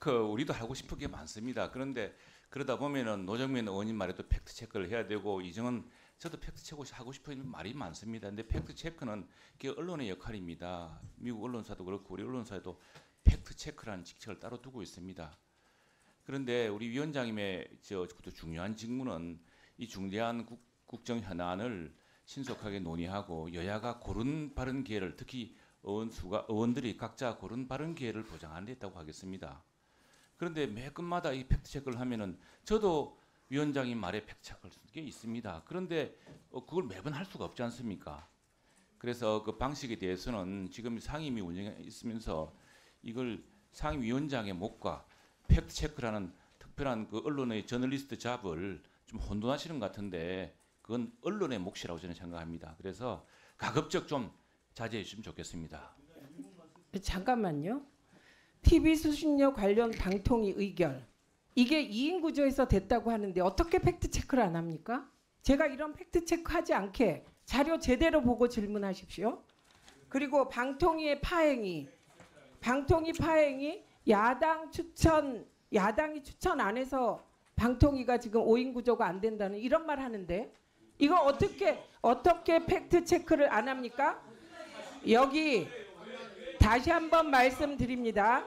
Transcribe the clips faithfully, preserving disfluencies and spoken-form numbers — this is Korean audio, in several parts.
팩트체크 우리도 하고 싶은 게 많습니다. 그런데 그러다 보면은 노정민 의원님 말에도 팩트체크를 해야 되고 이정은 저도 팩트체크 하고 싶은 말이 많습니다. 근데 팩트체크는 그게 언론의 역할입니다. 미국 언론사도 그렇고 우리 언론사도 팩트체크라는 직책을 따로 두고 있습니다. 그런데 우리 위원장님의 저 중요한 직무는 이 중대한 국, 국정 현안을 신속하게 논의하고 여야가 고른 바른 기회를 특히 의원 수가 의원들이 각자 고른 바른 기회를 보장하는 데 있다고 하겠습니다. 그런데 매 끝마다 이 팩트 체크를 하면은 저도 위원장님 말에 팩트 체크할 게 있습니다. 그런데 어, 그걸 매번 할 수가 없지 않습니까? 그래서 그 방식에 대해서는 지금 상임위 운영에 있으면서 이걸 상임위원장의 몫과 팩트 체크라는 특별한 그 언론의 저널리스트 잡을 좀 혼돈하시는 것 같은데 그건 언론의 몫이라고 저는 생각합니다. 그래서 가급적 좀 자제해 주시면 좋겠습니다. 잠깐만요. 티비 수신료 관련 방통위 의결. 이게 이인 구조에서 됐다고 하는데 어떻게 팩트체크를 안 합니까? 제가 이런 팩트체크 하지 않게 자료 제대로 보고 질문하십시오. 그리고 방통위의 파행이 방통위 파행이 야당 추천 야당이 추천 안 해서 방통위가 지금 오인 구조가 안 된다는 이런 말 하는데 이거 어떻게 어떻게 팩트 체크를 안 합니까? 여기 다시 한번 말씀드립니다.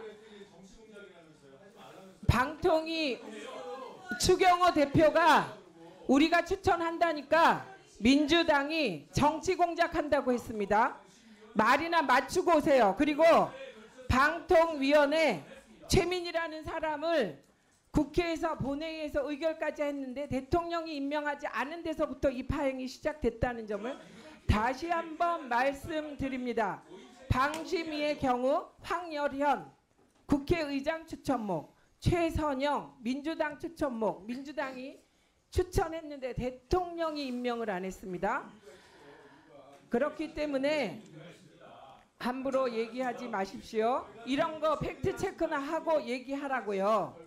방통위 추경호 대표가 우리가 추천한다니까 민주당이 정치 공작한다고 했습니다. 말이나 맞추고 오세요. 그리고 방통위원회 최민희라는 사람을 국회에서 본회의에서 의결까지 했는데 대통령이 임명하지 않은 데서부터 이 파행이 시작됐다는 점을 다시 한번 말씀드립니다. 방심위의 경우 황열현 국회의장 추천목, 최선영 민주당 추천목, 민주당이 추천했는데 대통령이 임명을 안 했습니다. 그렇기 때문에 함부로 얘기하지 마십시오. 이런 거 팩트체크나 하고 얘기하라고요.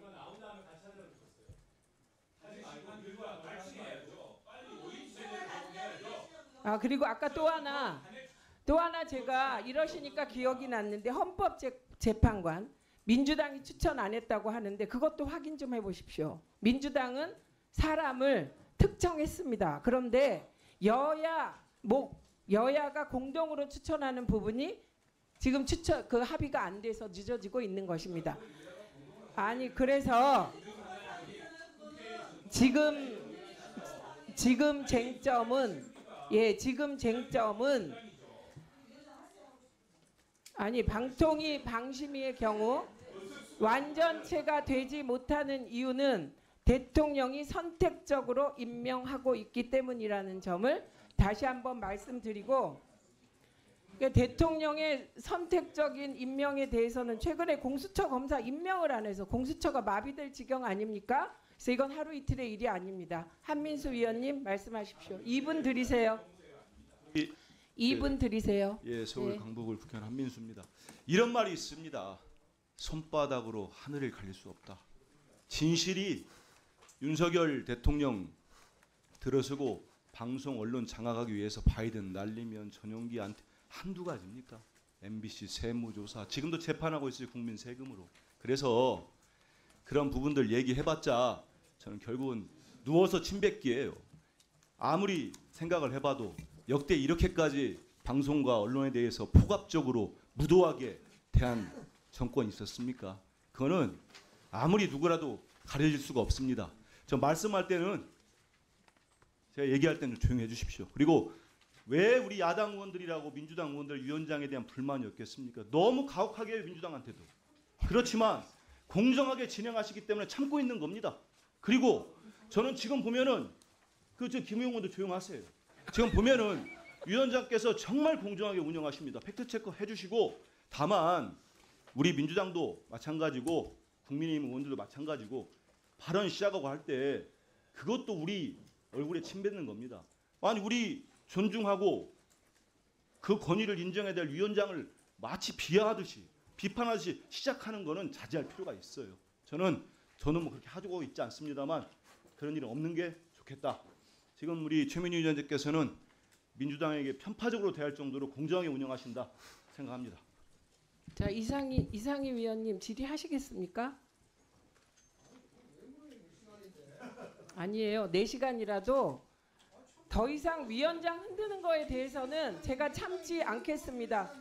아 그리고 아까 또 하나 또 하나 제가 이러시니까 기억이 났는데 헌법재판관 민주당이 추천 안 했다고 하는데 그것도 확인 좀 해보십시오. 민주당은 사람을 특정했습니다. 그런데 여야 뭐 여야가 공동으로 추천하는 부분이 지금 추천 그 합의가 안 돼서 늦어지고 있는 것입니다. 아니 그래서 지금 지금 쟁점은 예 지금 쟁점은 아니 방통위 방심위의 경우 완전체가 되지 못하는 이유는 대통령이 선택적으로 임명하고 있기 때문이라는 점을 다시 한번 말씀드리고 그러니까 대통령의 선택적인 임명에 대해서는 최근에 공수처 검사 임명을 안 해서 공수처가 마비될 지경 아닙니까? 그래서 이건 하루 이틀의 일이 아닙니다. 한민수 위원님 말씀하십시오. 이 분 드리세요. 이 분 드리세요. 예, 서울 네. 강북을 국회의원 한민수입니다. 이런 말이 있습니다. 손바닥으로 하늘을 가릴 수 없다. 진실이 윤석열 대통령 들어서고 방송 언론 장악하기 위해서 바이든 날리면 전용기한테 한두 가지입니까? 엠비씨 세무조사 지금도 재판하고 있어요. 국민 세금으로. 그래서 그런 부분들 얘기해봤자 저는 결국은 누워서 침 뱉기예요. 아무리 생각을 해봐도 역대 이렇게까지 방송과 언론에 대해서 폭압적으로 무도하게 대한 정권이 있었습니까? 그거는 아무리 누구라도 가려질 수가 없습니다. 저 말씀할 때는 제가 얘기할 때는 조용히 해주십시오. 그리고 왜 우리 야당 의원들이라고 민주당 의원들 위원장에 대한 불만이 없겠습니까? 너무 가혹하게 해요. 민주당한테도. 그렇지만 공정하게 진행하시기 때문에 참고 있는 겁니다. 그리고 저는 지금 보면은 그 저 김 의원도 조용하세요. 지금 보면은 위원장께서 정말 공정하게 운영하십니다. 팩트체크 해주시고 다만 우리 민주당도 마찬가지고 국민의힘 의원들도 마찬가지고 발언 시작하고 할 때 그것도 우리 얼굴에 침 뱉는 겁니다. 아니 우리 존중하고 그 권위를 인정해야 될 위원장을 마치 비하하듯이 비판하듯이 시작하는 거는 자제할 필요가 있어요. 저는 저는 뭐 그렇게 하고 있지 않습니다만 그런 일은 없는 게 좋겠다. 지금 우리 최민희 위원장께서는 민주당에게 편파적으로 대할 정도로 공정하게 운영하신다 생각합니다. 자 이상희 이상희 위원님 질의하시겠습니까? 아니에요. 네 시간이라도 더 이상 위원장 흔드는 거에 대해서는 제가 참지 않겠습니다.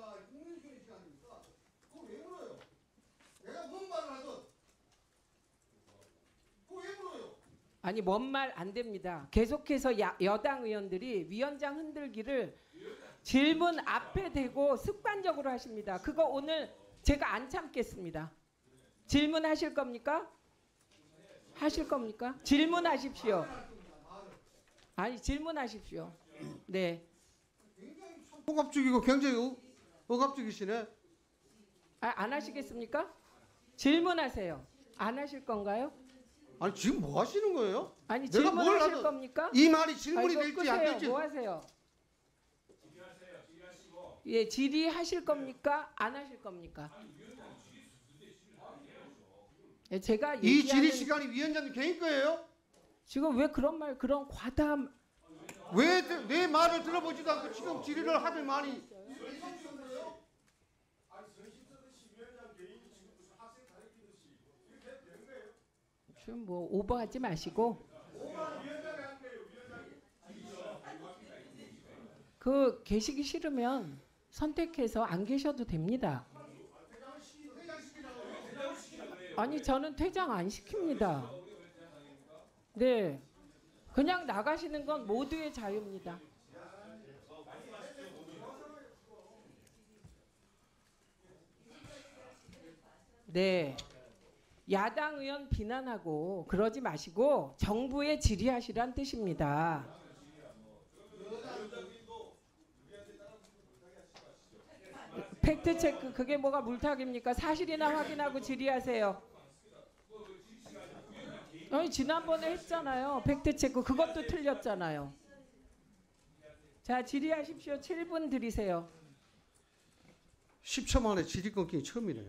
아니 뭔 말 안 됩니다. 계속해서 야, 여당 의원들이 위원장 흔들기를 질문 앞에 대고 습관적으로 하십니다. 그거 오늘 제가 안 참겠습니다. 질문하실 겁니까? 하실 겁니까? 질문하십시오. 아니 질문하십시오. 네. 억압적이고 굉장히 어, 억압적이시네. 아, 안 하시겠습니까? 질문하세요. 안 하실 건가요? 아니 지금 뭐 하시는 거예요? 아니 내가 뭘 질문하실 하든 겁니까? 이 말이 질문이 아이고, 될지 안 끄세요. 될지. 뭐 하세요? 예, 질의하실 겁니까? 안 하실 겁니까? 예, 제가 이 얘기하는 질의 시간이 위원장님 개인 거예요? 지금 왜 그런 말 그런 과다함 왜 내 말을 들어보지도 않고 지금 질의를 하더만이. 좀 뭐 오버하지 마시고 그 계시기 싫으면 선택해서 안 계셔도 됩니다. 아니 저는 퇴장 안 시킵니다. 네, 그냥 나가시는 건 모두의 자유입니다. 네, 야당 의원 비난하고 그러지 마시고 정부에 질의하시란 뜻입니다. 팩트 체크 그게 뭐가 물타기입니까? 사실이나 확인하고 질의하세요. 아니 지난번에 했잖아요. 팩트 체크 그것도 틀렸잖아요. 자 질의하십시오. 칠 분 드리세요. 십 초 만에 질의 끊기 처음이네요.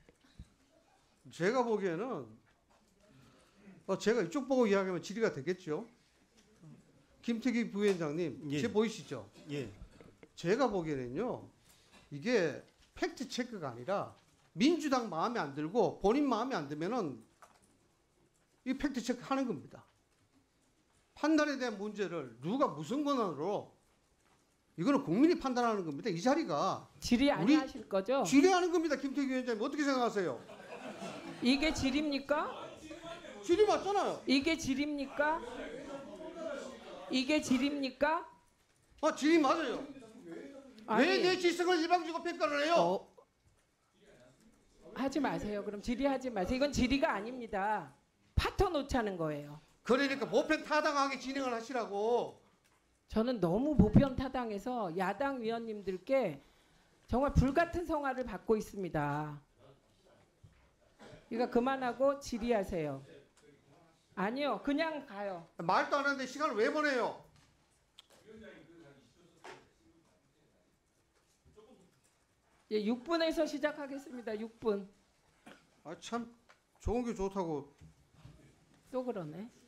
제가 보기에는 어, 제가 이쪽 보고 이야기하면 질의가 되겠죠. 김태기 부위원장님, 예. 제 보이시죠? 예. 제가 보기에는요, 이게 팩트 체크가 아니라 민주당 마음에 안 들고 본인 마음에 안 들면은 이 팩트 체크 하는 겁니다. 판단에 대한 문제를 누가 무슨 권한으로 이거는 국민이 판단하는 겁니다. 이 자리가 질의 안 우리 하실 거죠? 질의하는 겁니다. 김태기 위원장님 어떻게 생각하세요? 이게 질입니까? 질의 맞잖아요. 이게 질입니까? 이게 질입니까? 아, 질의 맞아요. 아니, 왜 내 지성을 일방적으로 평가를 해요? 어, 하지 마세요. 그럼 질의하지 마세요. 이건 질의가 아닙니다. 파토 놓자는 거예요. 그러니까 보편 타당하게 진행을 하시라고. 저는 너무 보편 타당해서 야당 위원님들께 정말 불같은 성화를 받고 있습니다. 그러니까 그만하고 질의하세요. 아니요, 그냥 가요. 말도 안 하는데 시간을 왜 보내요? 예, 육 분에서 시작하겠습니다. 육 분. 아, 참 좋은 게 좋다고. 또 그러네.